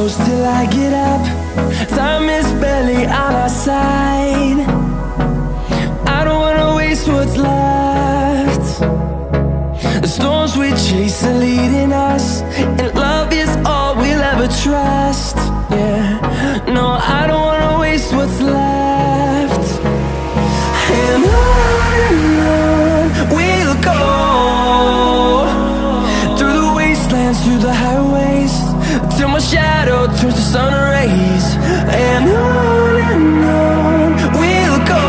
close till I get up. Time is barely on our side. I don't wanna waste what's left. The storms we chase are leading us, and love is all we'll ever trust. Yeah, no, I don't wanna waste what's left. And on we'll go, through the wastelands, through the highways, till my shadow turns to sun rays. And on we'll go,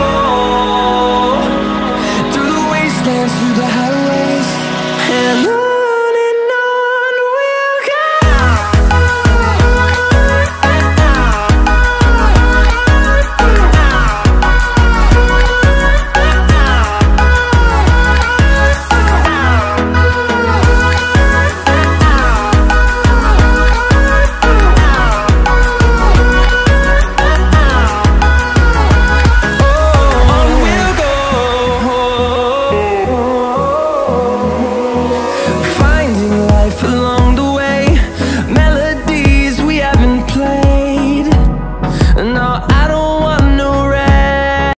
through the wastelands, through the highways, and on we'll go. Along